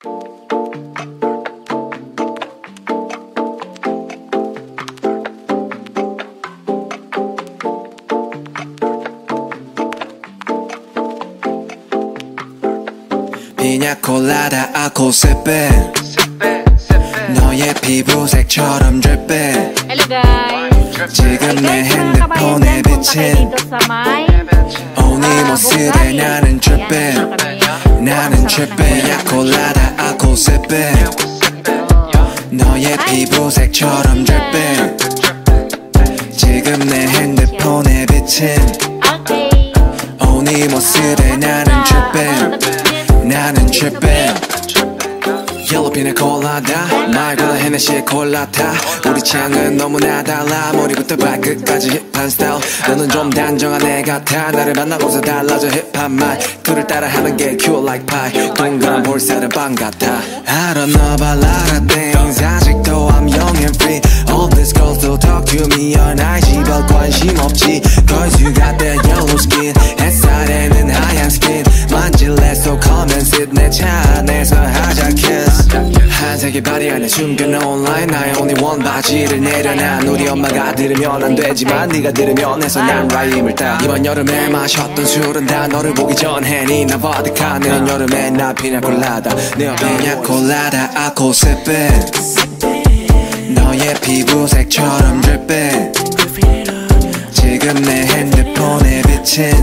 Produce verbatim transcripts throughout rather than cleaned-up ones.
피냐콜라다 아코세페 너의 피부색처럼 dripping. Hello guys! 지금 내 핸드폰에 비친 오니모스에 나는 dripping. 나는 dripping. 피냐콜라다 아코세페 너의 피부색처럼 dripping. 지금 내 핸드폰에 비친 오니모스에 나는 dripping. 나는 tripping. Yellow pina colada 말보다 헤네시의 콜라타. 우리 취향은 너무나 달라. 머리부터 발끝까지 힙한 스타일. 너는 좀 단정한 애 같아. 나를 만나고서 달라져 힙한 말투를 따라하는 게 cute like pie. 동그란 볼살은 빵 같아. I don't know about a lot of things. 아직도 I'm young and free. All these girls still talk to me all night. 별 관심 없지 cause you got that yellow skin. 햇살에는 하얀 skin. 만질래 so come and sit. 내 차 안에서 하자 kiss. 한색의 바디 안에 숨겨놓은 line. 나의 only one 바지를 내려놔. 우리 엄마가 들으면 안 되지만 네가 들으면 해서 난 라임을 따. 이번 여름에 마셨던 술은 다 너를 보기 전에 니나 버드카. 내년 여름에 나 피냐콜라다. 내 피냐콜라다 아코세페 너의 피부색처럼 dripping. 지금 내 핸드폰에 비친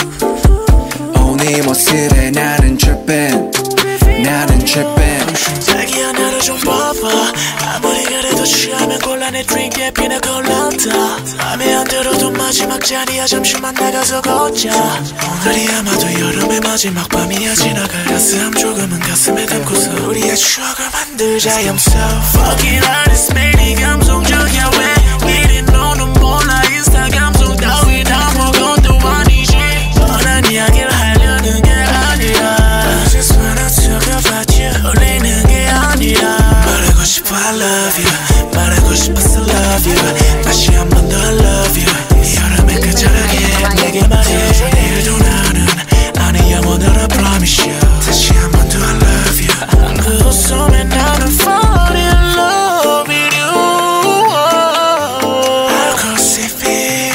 오니모스에 나는 dripping. 나는 tripping. 자기야 나를 좀 봐봐. 아무리 그래도 취하면 곤란해. 드링크에 피나콜라다. 맘에 안 들어도 마지막 잔이야. 잠시만 나가서 걷자. 오늘이 아마도 여름의 마지막 밤이야. 지나갈 가슴 조금은 가슴에 담고서 우리의 추억을 만들자. I'm so fucking honest man. 이 감성적이야. 왜 이리 너는 몰라. 인스타 감성 따윈 아무것도 아니지. 뻔한 이야기를 하려는 게 아니라 울리는 게 아니라 말하고 싶어 I love you. 말하고 싶어서 love you. 다시 한 번 더 love you. 여름의 그 저녁에 내게 말해줘. 내일도 나는 나는 영원으로 promise you. 다시 한 번 더 I love you. 그 웃음에 나는 fall in love with you. 알코올이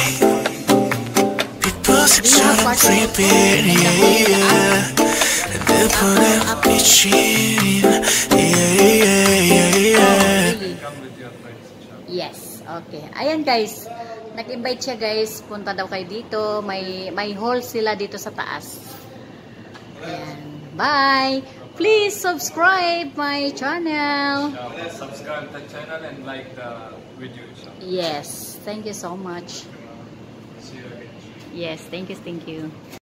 빛보색처럼 dripping yeah, yeah. 핸드폰에 비친 yeah, yeah, yeah, yeah. Yes, okay. Ayan guys, nag-invite siya guys. Punta daw kayo dito. May, may hall sila dito sa taas. Ayan. Bye! Please subscribe my channel. Subscribe the channel and like the video. Yes, thank you so much. See you again. Yes, thank you, thank you.